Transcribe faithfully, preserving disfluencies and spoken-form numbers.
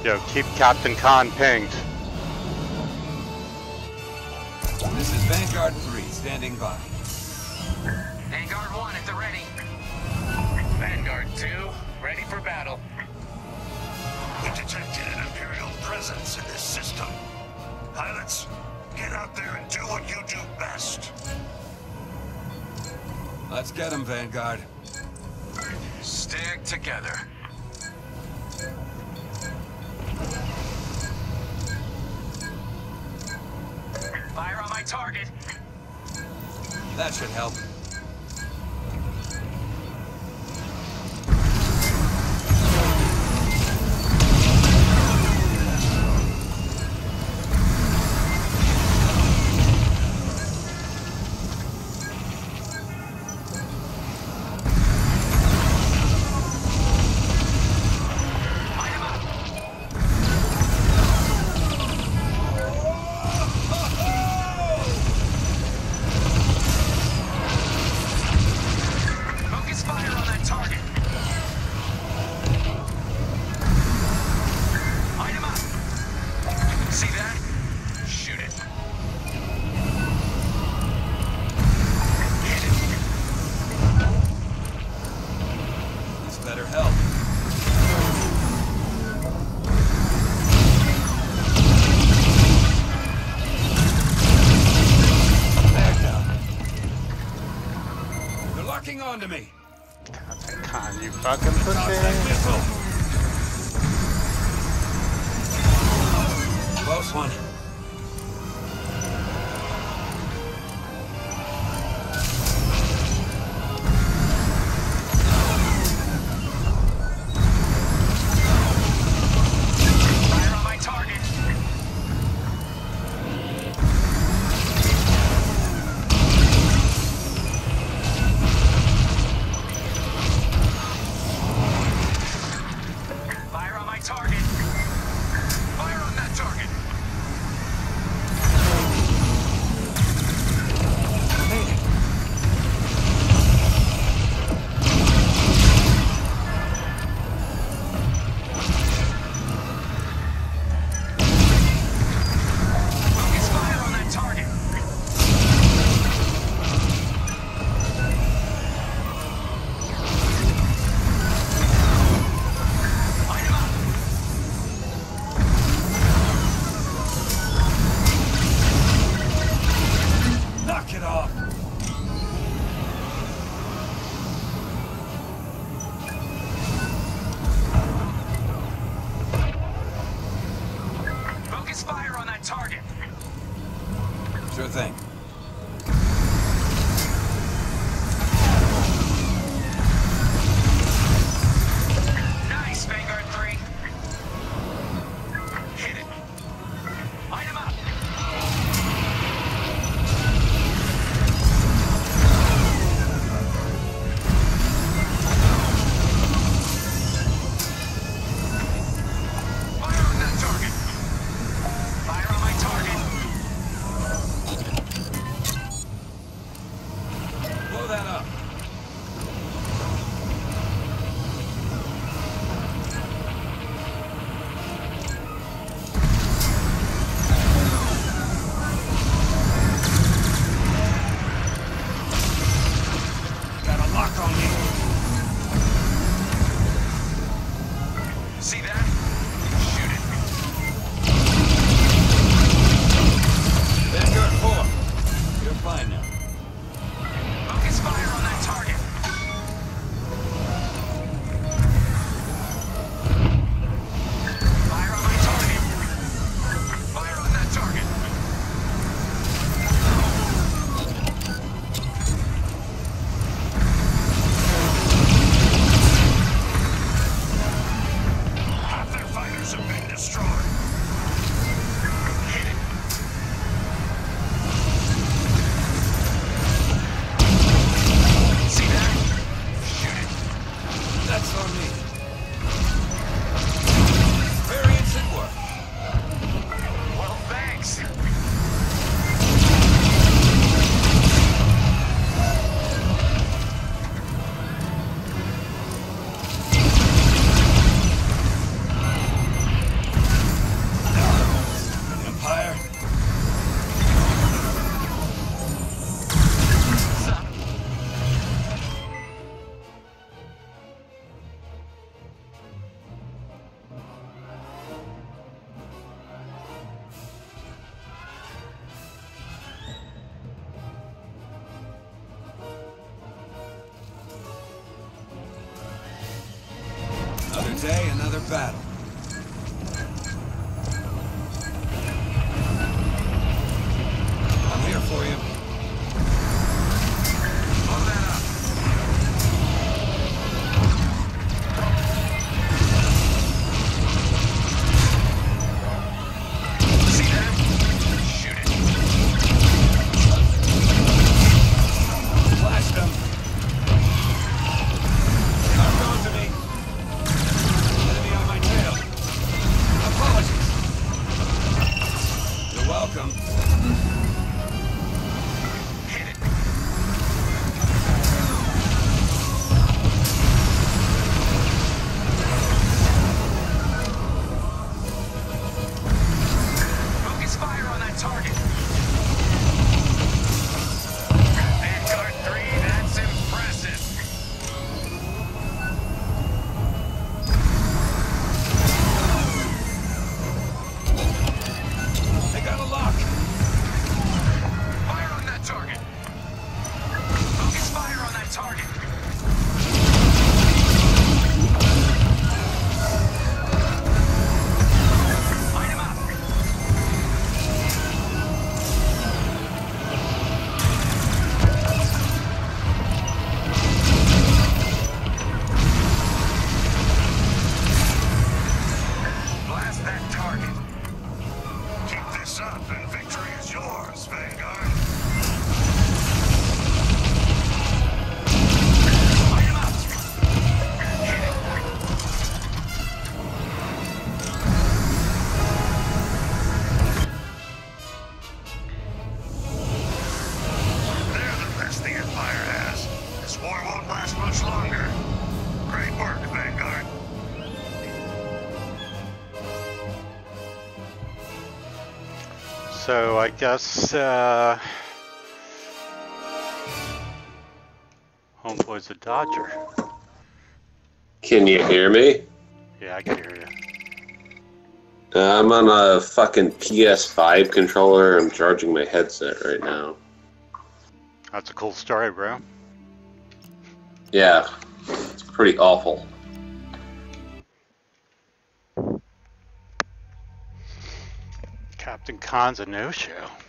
Yo, keep Captain Khan pinged. This is Vanguard three, standing by. Vanguard one at the ready. Vanguard two, ready for battle. We detected an Imperial presence in this system. Pilots, get out there and do what you do best. Let's get him, Vanguard. Stick together. Fire on my target. That should help. Better help. Back down. They're locking onto me. Captain Khan, you fucking Toss that pussy. missile. Close one. Target. Fire on that target. Focus fire on that target. Knock it off. Focus fire on that target. Sure thing. Nice, Vanguard three. Hit it. Light him up. another battle. I'm here for you. Blow that up. See that? Shoot it. Blast them. Come on to me. Enemy on my tail. Apologies. You're welcome. Hit it. Focus fire on that target. Vanguard three, that's impressive. They got a lock. Fire on that target. Focus fire on that target. Light him up. Blast that target. Keep this up and victory is yours, Vanguard. Light him up. Hit it. They're the best the Empire has. This war won't last much longer. Great work, Vanguard. So I guess uh, Homeboy's a Dodger. Can you hear me? Yeah, I can hear you. Uh, I'm on a fucking P S five controller. I'm charging my headset right now. That's a cool story, bro. Yeah, it's pretty awful. Captain Khan's a no-show.